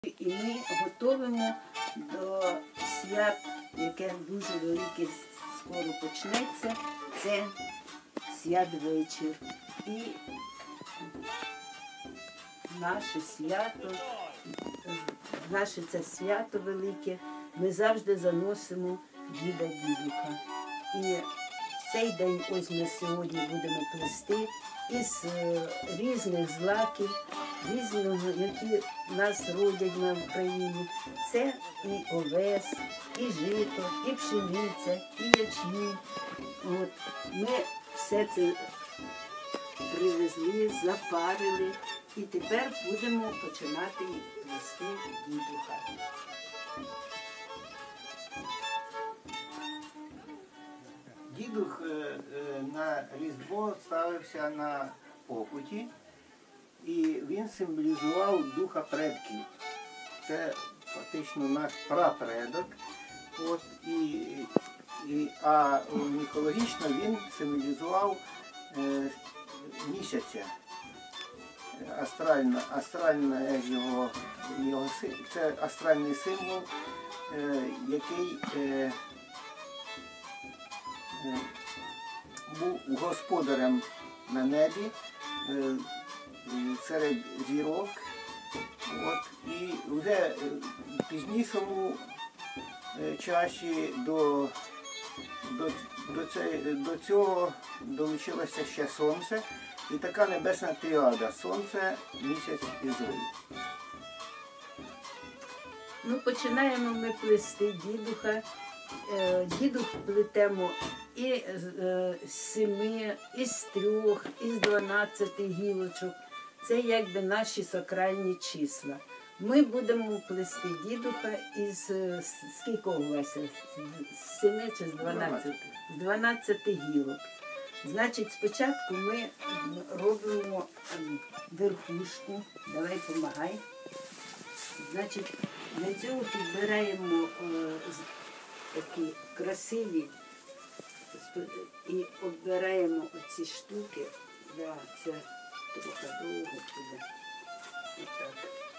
І ми готуємо до свят, яке дуже велике скоро почнеться, це святвечір. І наше це свято велике, ми завжди заносимо діда Дідуха. І в цей день, ось ми сьогодні будемо плести із різних злаків, різного, які нас родять на Україні. Це і овес, і жито, і пшениця, і ячмінь. От. Ми все це привезли, запарили і тепер будемо починати плести дідуха. Дідух на Різдво ставився на покуті, і він символізував духа предків. Це фактично наш прапредок. А міфологічно він символізував місяця. Це астральний символ, який був господарем на небі серед зірок. І вже в пізнішому часі до цього долучилося ще сонце і така небесна тріада – сонце, місяць і зорі. Ну, починаємо ми плести дідуха. Дідух плетемо і з 7, і з 3, і з 12 гілочок. Це якби наші сакральні числа. Ми будемо плести дідуха із скільки у вас? З 7 чи з 12? З 12 гілок. Значить, спочатку ми робимо верхушку. Давай, помагай. Значить, для цього підбираємо такі красиві і оббираємо оці штуки. Да, це трохи довго буде. Отак.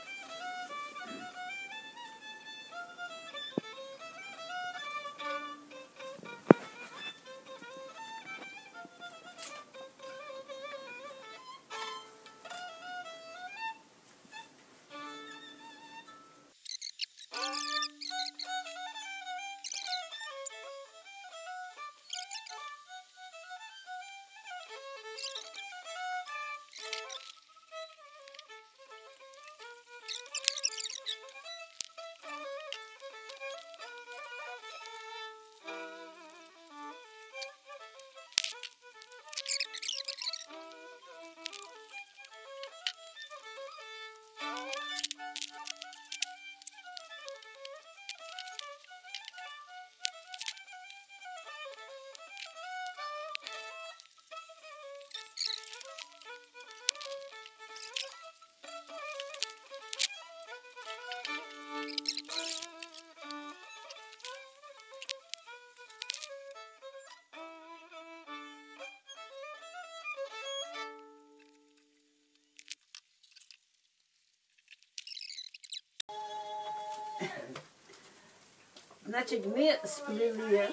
Значить, ми сплели,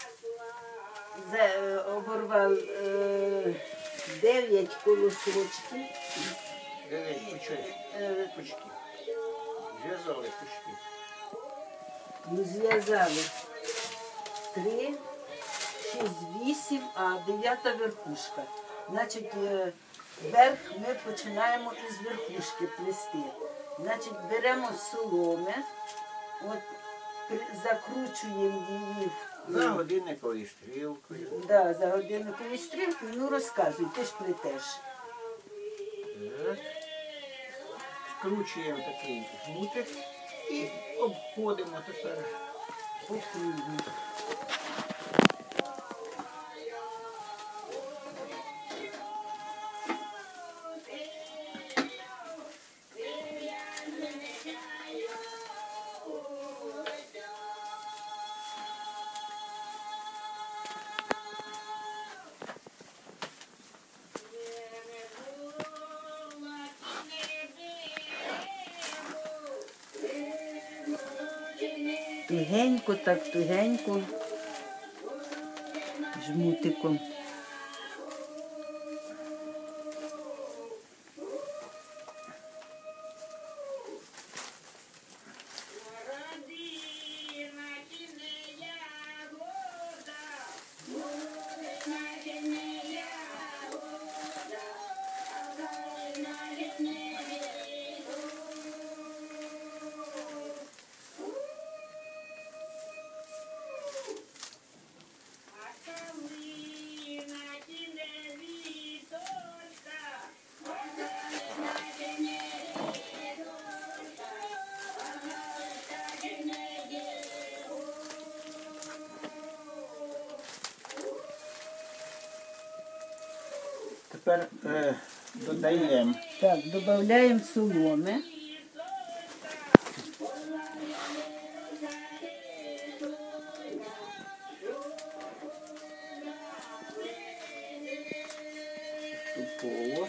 оборвали 9 колосочків. 9 пучків. Зв'язали пучки. Зв'язали 3, 6, 8, а 9 верхушка. Значить, верх ми починаємо із верхушки плести. Значить, беремо соломи, закручуємо її за годинниковою стрілкою. Да, за годинниковою стрілкою. Ну, розказуй, ти ж плетеш. Так. Скручуємо такий жмутик і обходимо тепер по кругу. тугенько, так тугенько, жмутиком. Тепер додаємо. Так, додаємо соломи. Поступово.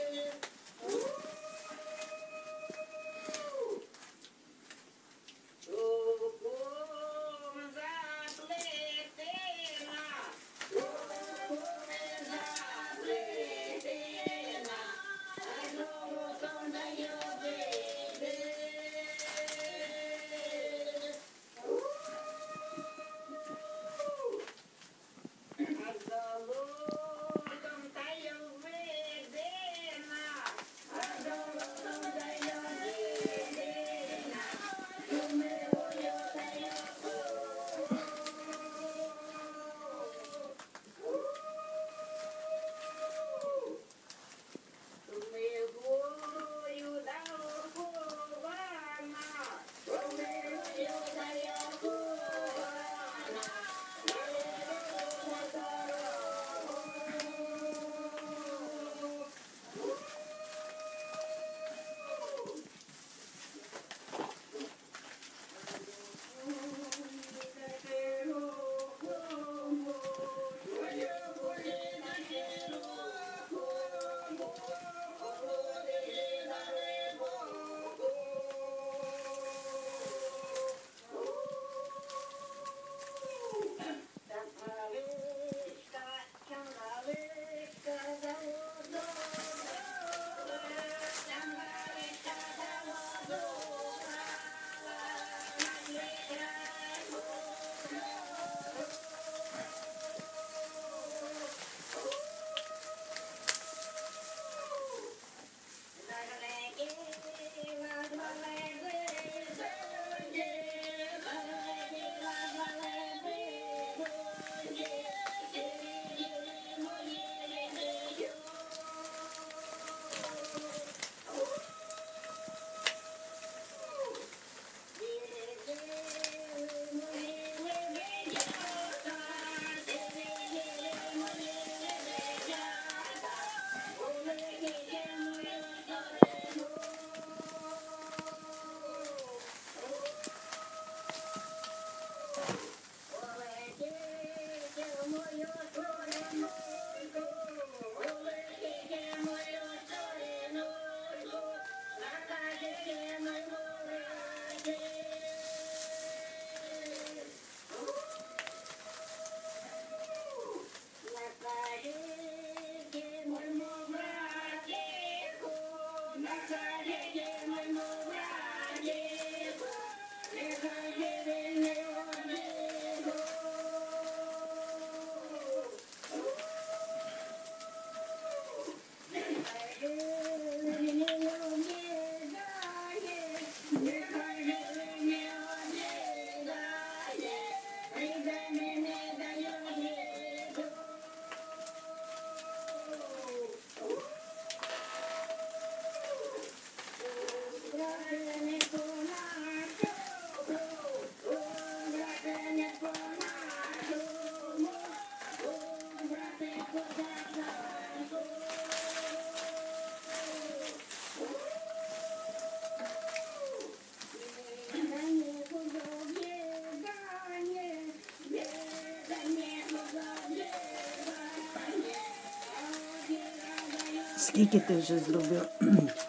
Скільки ти вже зробив?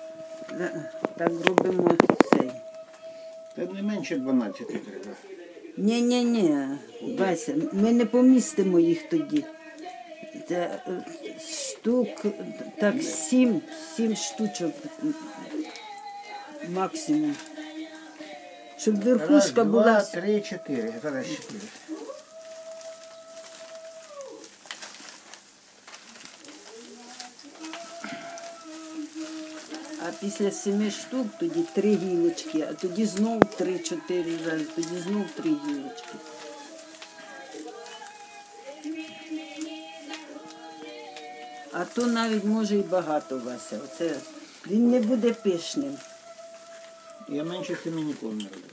Так робимо цей. Та не менше 12 треба. Ні, Вася, ми не помістимо їх тоді. Штук, так, 7 штучок максимум. Щоб верхушка Раз, була. два, 3, 4. Зараз 4. А після 7 штук тоді 3 гілочки, а тоді знов 3-4 рази, тоді знов 3 гілочки. А то навіть може і багато, Вася. Оце, він не буде пишним. Я менше 7 ніколи не роблю.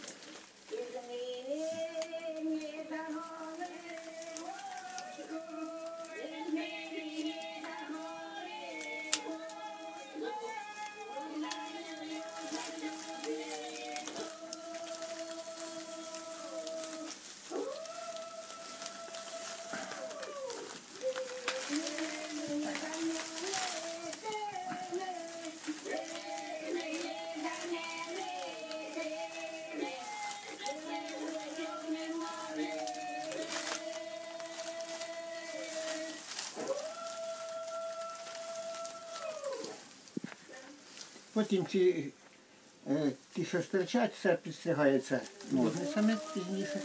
Потім ті, що стирчать, все підстригається ножницями пізніше.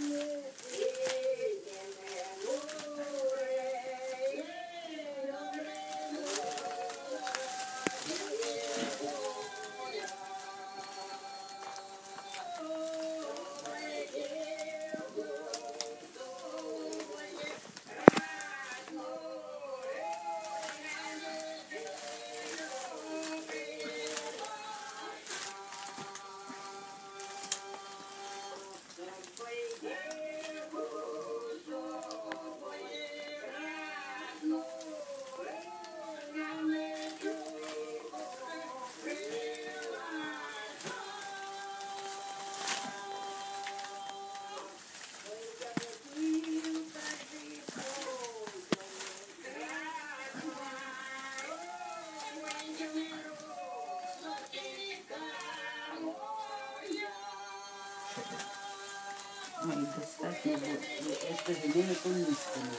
Ой, достатньо, бо я ж кажу, ми не помістимо.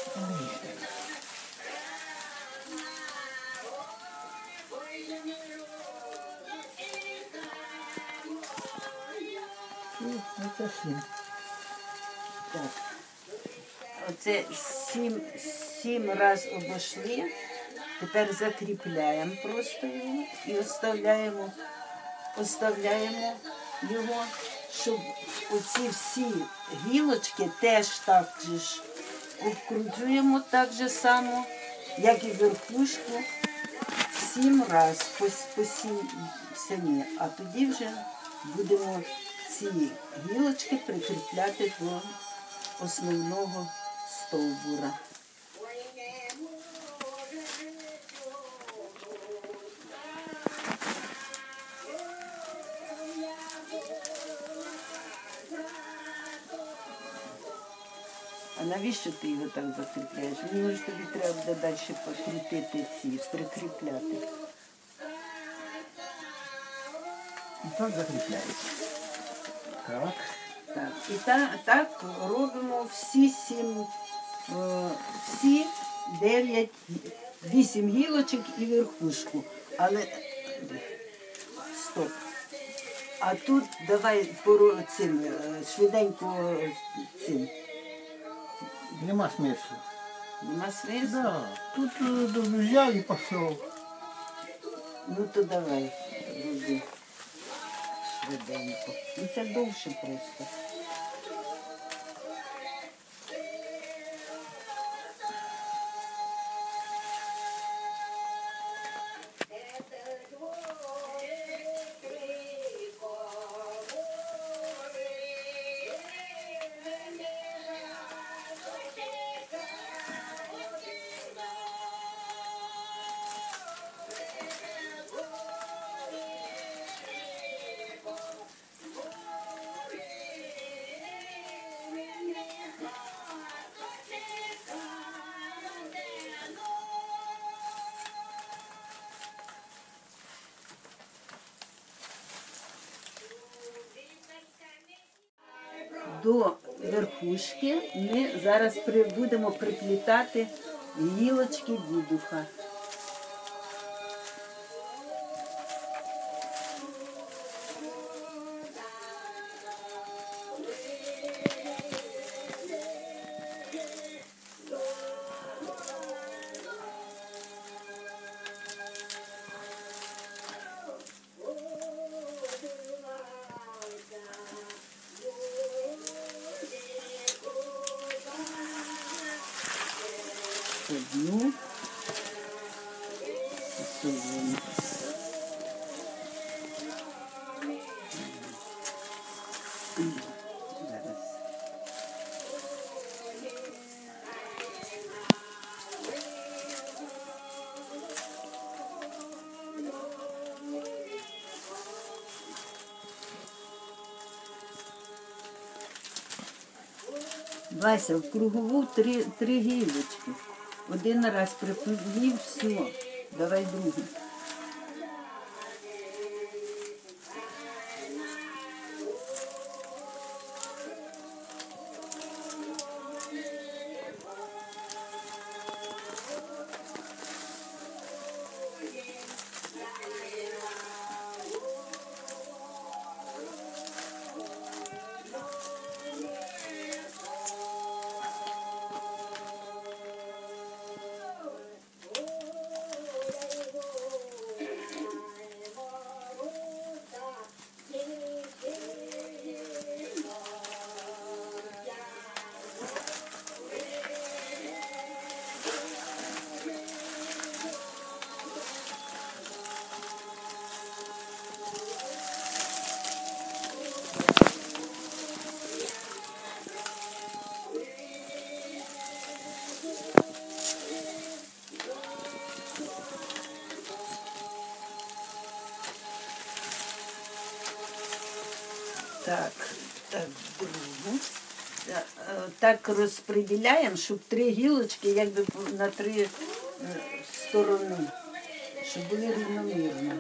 Це 7. Так. Оце 7 раз обійшли. Тепер закріпляємо просто його і оставляємо його, щоб оці всі гілочки теж так же ж обкручуємо так же само, як і верхушку, 7 раз по 7, а тоді вже будемо ці гілочки прикріпляти до основного стовбура. А навіщо ти його так закріпляєш? Мені ж тобі треба буде далі покріпити прикріпляти. І так закріпляється. Так. Так. І так робимо всі 8 гілочок і верхушку. Але стоп. А тут давай швиденько цим. Нема смислу. Нема смислу? Да. Тут взяв і пішов. Ну то давай, роби швиденько. Ну це довше просто. до верхушки ми зараз будемо приплітати гілочки дідуха. Одну. Засовуємо. Зараз. Вася, в кругову три гілочки. Один раз приплів, все, давай другий. Так розподіляємо, щоб три гілочки якби на три сторони, щоб були рівномірно.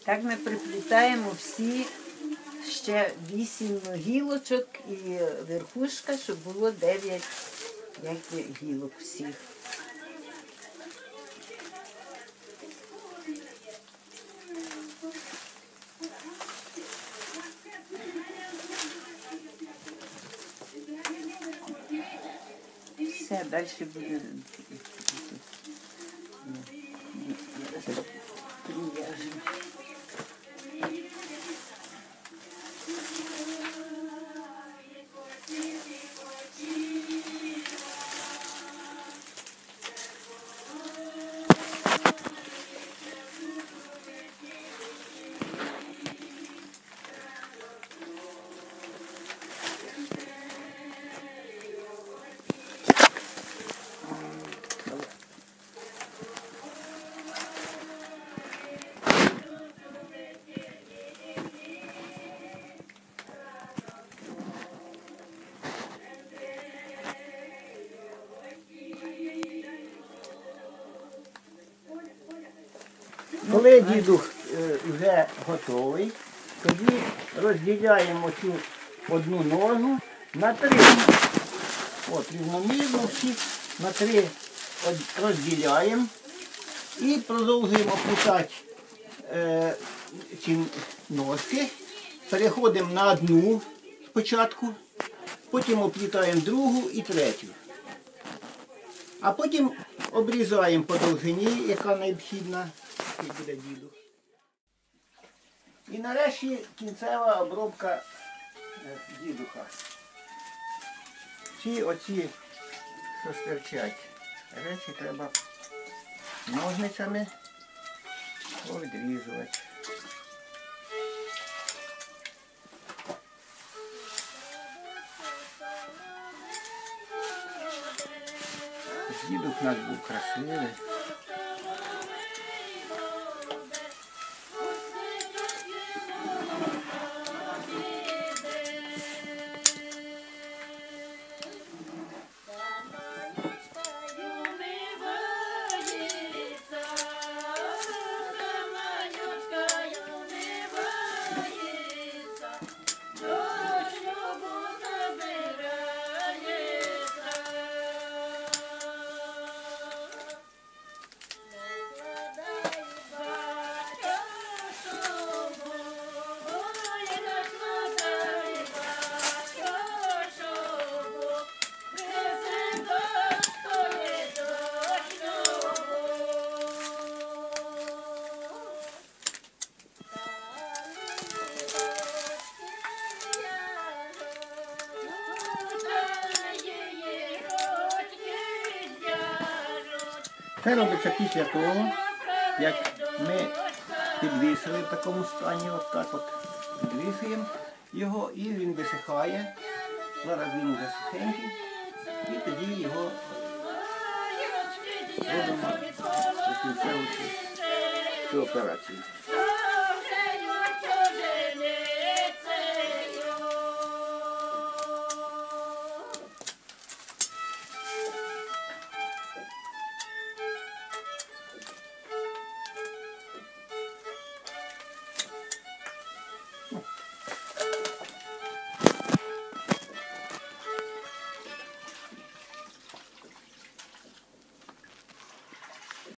Так ми приплітаємо всі ще 8 гілочок і верхушка, щоб було 9 гілок всіх. Все, далі буде прив'яжемо. Коли дідух вже готовий, тоді розділяємо цю одну ногу на 3. От, рівномірно всі на 3 розділяємо і продовжуємо плутати ці ножки. Переходимо на одну спочатку, потім оплітаємо другу і третю. А потім обрізаємо по довжині, яка необхідна. Буде діду. І нарешті кінцева обробка дідуха. Ці оці, що стирчать, речі треба ножницями відрізувати. Дідух у нас був красивий. Це робиться після того, як ми підвісили в такому стані, от так от підвісуємо його і він висихає. Зараз він вже сухенький і тоді його робимо до кінця цю операцію.